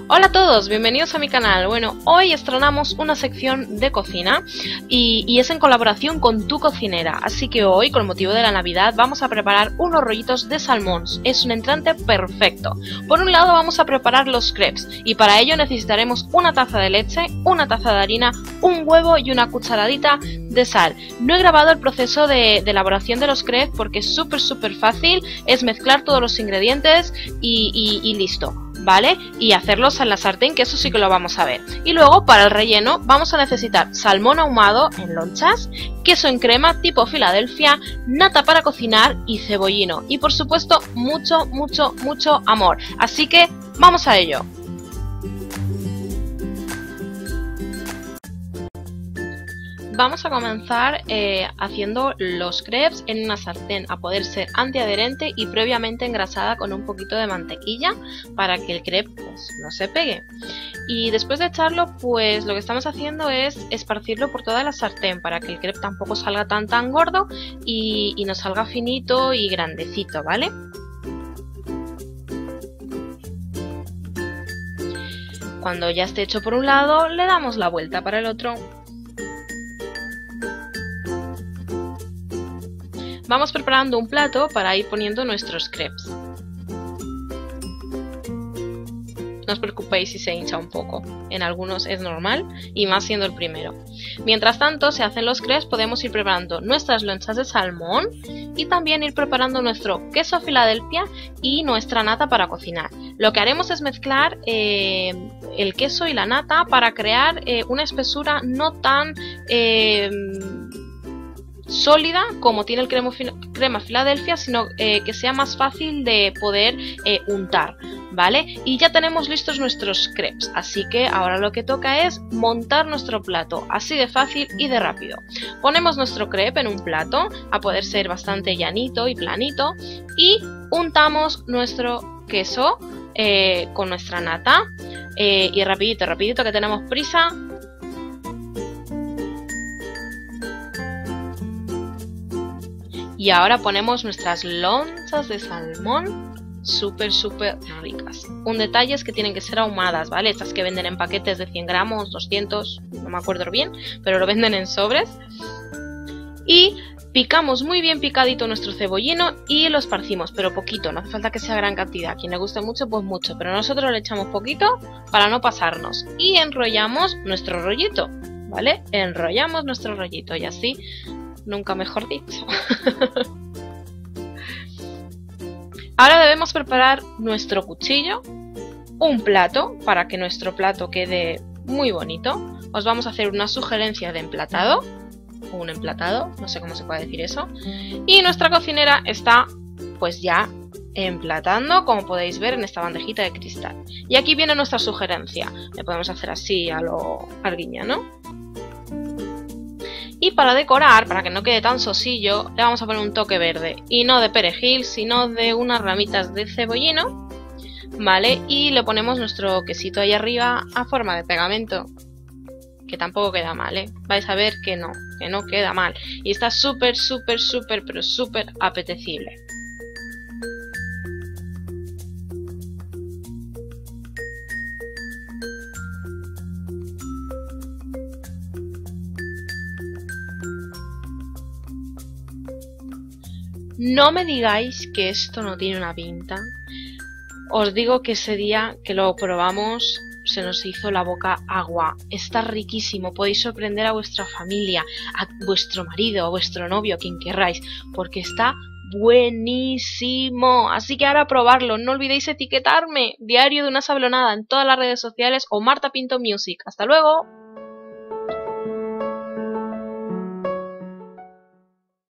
Hola a todos, bienvenidos a mi canal. Bueno, hoy estrenamos una sección de cocina y es en colaboración con Tu Cocinera. Así que hoy, con motivo de la Navidad, vamos a preparar unos rollitos de salmón. Es un entrante perfecto. Por un lado vamos a preparar los crepes y para ello necesitaremos una taza de leche, una taza de harina, un huevo y una cucharadita de sal. No he grabado el proceso de elaboración de los crepes porque es súper fácil. Es mezclar todos los ingredientes y listo, ¿vale? Y hacerlos en la sartén, que eso sí que lo vamos a ver. Y luego para el relleno vamos a necesitar salmón ahumado en lonchas, queso en crema tipo Filadelfia, nata para cocinar y cebollino. Y por supuesto mucho amor. Así que vamos a ello. Vamos a comenzar haciendo los crepes en una sartén, a poder ser antiadherente y previamente engrasada con un poquito de mantequilla para que el crepe pues, no se pegue. Y después de echarlo, pues lo que estamos haciendo es esparcirlo por toda la sartén para que el crepe tampoco salga tan gordo y nos salga finito y grandecito, ¿vale? Cuando ya esté hecho por un lado, le damos la vuelta para el otro. Vamos preparando un plato para ir poniendo nuestros crepes. No os preocupéis si se hincha un poco, en algunos es normal y más siendo el primero. Mientras tanto se hacen los crepes, podemos ir preparando nuestras lonchas de salmón y también ir preparando nuestro queso Filadelfia y nuestra nata para cocinar. Lo que haremos es mezclar el queso y la nata para crear una espesura no tan sólida como tiene el crema Filadelfia, sino que sea más fácil de poder untar, ¿vale? Y ya tenemos listos nuestros crepes, así que ahora lo que toca es montar nuestro plato, así de fácil y de rápido. Ponemos nuestro crepe en un plato, a poder ser bastante llanito y planito, y untamos nuestro queso con nuestra nata, y rapidito que tenemos prisa. Y ahora ponemos nuestras lonchas de salmón súper ricas. Un detalle es que tienen que ser ahumadas, ¿vale? Estas que venden en paquetes de 100 gramos, 200, no me acuerdo bien, pero lo venden en sobres. Y picamos muy bien picadito nuestro cebollino y lo esparcimos, pero poquito, no hace falta que sea gran cantidad. A quien le guste mucho, pues mucho, pero nosotros le echamos poquito para no pasarnos. Y enrollamos nuestro rollito, ¿vale? Enrollamos nuestro rollito y así... Nunca mejor dicho. Ahora debemos preparar nuestro cuchillo, un plato, para que nuestro plato quede muy bonito. Os vamos a hacer una sugerencia de emplatado, o un emplatado, no sé cómo se puede decir eso. Y nuestra cocinera está pues ya emplatando, como podéis ver en esta bandejita de cristal. Y aquí viene nuestra sugerencia. Le podemos hacer así a lo arguiñano. Y para decorar, para que no quede tan sosillo, le vamos a poner un toque verde. Y no de perejil, sino de unas ramitas de cebollino, ¿vale? Y le ponemos nuestro quesito ahí arriba a forma de pegamento. Que tampoco queda mal, ¿eh? Vais a ver que no queda mal. Y está súper apetecible. No me digáis que esto no tiene una pinta. Os digo que ese día que lo probamos se nos hizo la boca agua. Está riquísimo. Podéis sorprender a vuestra familia, a vuestro marido, a vuestro novio, a quien querráis, porque está buenísimo. Así que ahora probarlo. No olvidéis etiquetarme, Diario de una Sablonada, en todas las redes sociales o Marta Pinto Music. ¡Hasta luego!